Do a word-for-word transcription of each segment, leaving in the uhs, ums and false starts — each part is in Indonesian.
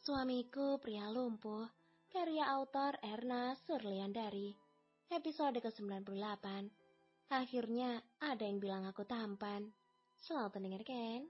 Suamiku Pria Lumpuh, karya autor Erna Surliandari, episode ke sembilan puluh delapan. Akhirnya ada yang bilang aku tampan. Selamat mendengarkan.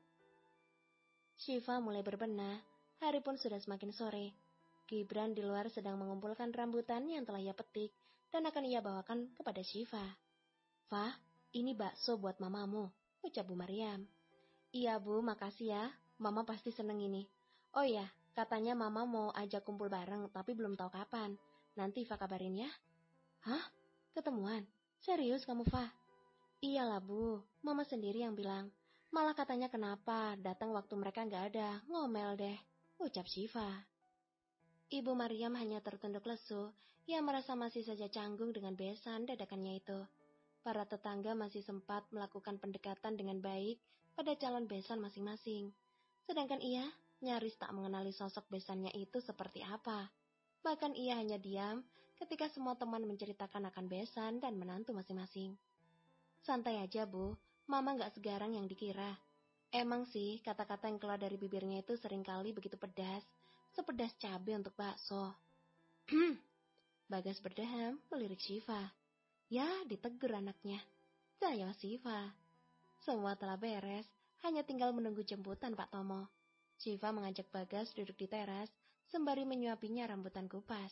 Syifa mulai berbenah, hari pun sudah semakin sore. Gibran di luar sedang mengumpulkan rambutan yang telah ia petik dan akan ia bawakan kepada Syifa. Fah, ini bakso buat mamamu, ucap Bu Maryam. Iya Bu, makasih ya, mama pasti seneng ini. Oh ya, katanya mama mau ajak kumpul bareng tapi belum tahu kapan. Nanti Fah kabarin ya. Hah? Ketemuan? Serius kamu Fah? Iyalah Bu, mama sendiri yang bilang. Malah katanya kenapa datang waktu mereka nggak ada, ngomel deh, ucap Syifa. Ibu Maryam hanya tertunduk lesu, ia merasa masih saja canggung dengan besan dadakannya itu. Para tetangga masih sempat melakukan pendekatan dengan baik pada calon besan masing-masing. Sedangkan ia nyaris tak mengenali sosok besannya itu seperti apa. Bahkan ia hanya diam ketika semua teman menceritakan akan besan dan menantu masing-masing. Santai aja Bu, mama gak segarang yang dikira. Emang sih kata-kata yang keluar dari bibirnya itu seringkali begitu pedas, sepedas cabai untuk bakso. Bagas berdeham melirik Syifa. Ya, ditegur anaknya. Saya Syifa. Semua telah beres, hanya tinggal menunggu jemputan Pak Tomo. Syifa mengajak Bagas duduk di teras, sembari menyuapinya rambutan kupas.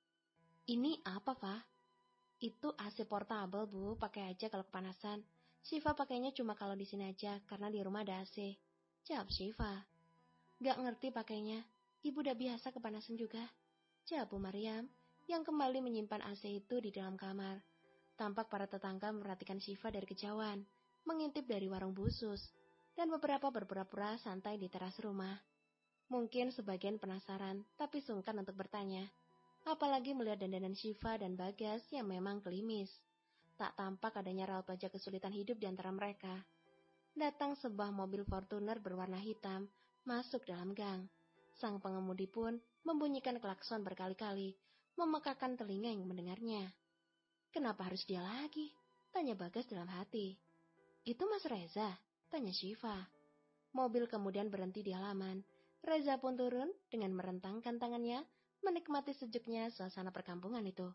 Ini apa, Pak? Itu A C portable, Bu. Pakai aja kalau kepanasan. Syifa pakainya cuma kalau di sini aja, karena di rumah ada A C. Jawab Syifa. Gak ngerti pakainya. Ibu udah biasa kepanasan juga. Jawab Bu Maryam, yang kembali menyimpan A C itu di dalam kamar. Tampak para tetangga memperhatikan Syifa dari kejauhan, mengintip dari warung busus, dan beberapa berpura-pura santai di teras rumah. Mungkin sebagian penasaran, tapi sungkan untuk bertanya. Apalagi melihat dandanan Syifa dan Bagas yang memang klimis. Tak tampak adanya raut wajah kesulitan hidup di antara mereka. Datang sebuah mobil Fortuner berwarna hitam, masuk dalam gang. Sang pengemudi pun membunyikan klakson berkali-kali, memekakan telinga yang mendengarnya. Kenapa harus dia lagi? Tanya Bagas dalam hati. Itu Mas Reza? Tanya Syifa. Mobil kemudian berhenti di halaman. Reza pun turun dengan merentangkan tangannya, menikmati sejuknya suasana perkampungan itu.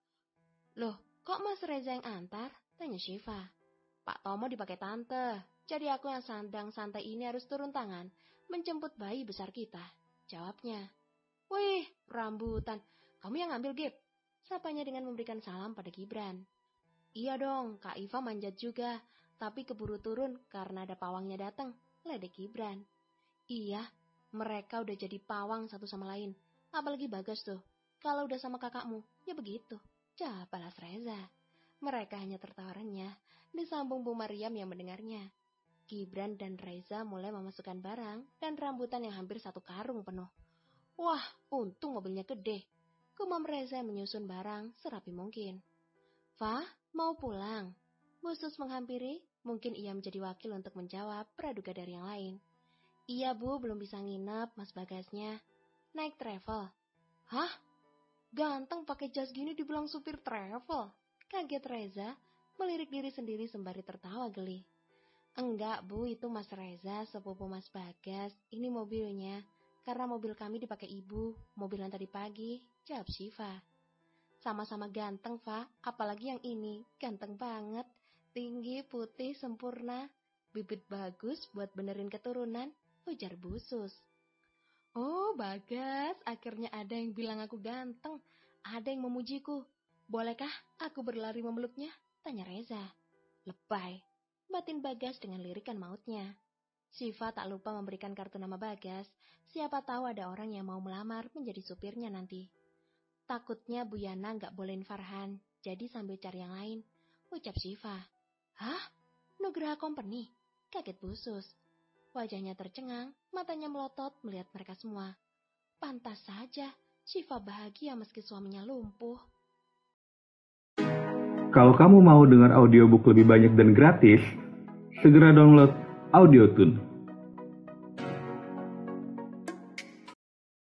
Loh, kok Mas Reza yang antar? Tanya Syifa. Pak Tomo dipakai tante, jadi aku yang sandang santai ini harus turun tangan, menjemput bayi besar kita. Jawabnya. Wih, rambutan, kamu yang ngambil Gib? Sapanya dengan memberikan salam pada Gibran. Iya dong, Kak Iva manjat juga, tapi keburu turun karena ada pawangnya datang, ledek Gibran. Iya, mereka udah jadi pawang satu sama lain, apalagi Bagas tuh. Kalau udah sama kakakmu, ya begitu, jawab balas Reza. Mereka hanya tertawa renyah, disambung Bu Maryam yang mendengarnya. Gibran dan Reza mulai memasukkan barang dan rambutan yang hampir satu karung penuh. Wah, untung mobilnya gede. Gumam Reza menyusun barang serapi mungkin. Fah, mau pulang? Busus menghampiri, mungkin ia menjadi wakil untuk menjawab praduga dari yang lain. Iya Bu, belum bisa nginep, Mas Bagasnya. Naik travel. Hah? Ganteng pakai jas gini dibilang supir travel? Kaget Reza, melirik diri sendiri sembari tertawa geli. Enggak Bu, itu Mas Reza, sepupu Mas Bagas. Ini mobilnya, karena mobil kami dipakai ibu, mobil yang tadi pagi, jawab Syifa. Sama-sama ganteng, Fa, apalagi yang ini, ganteng banget. Tinggi, putih, sempurna. Bibit bagus buat benerin keturunan, ujar Busus. Oh, Bagas, akhirnya ada yang bilang aku ganteng. Ada yang memujiku. Bolehkah aku berlari memeluknya? Tanya Reza. Lebay, batin Bagas dengan lirikan mautnya. Syifa tak lupa memberikan kartu nama Bagas. Siapa tahu ada orang yang mau melamar menjadi supirnya nanti. Takutnya Bu Yana gak bolehin Farhan, jadi sambil cari yang lain, ucap Syifa. Hah? Nugraha Company? Kaget Busus. Wajahnya tercengang, matanya melotot melihat mereka semua. Pantas saja, Syifa bahagia meski suaminya lumpuh. Kalau kamu mau dengar audiobook lebih banyak dan gratis, segera download Audiotune.